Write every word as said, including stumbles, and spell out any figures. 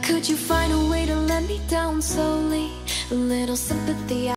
Could you find a way to let me down slowly? A little sympathy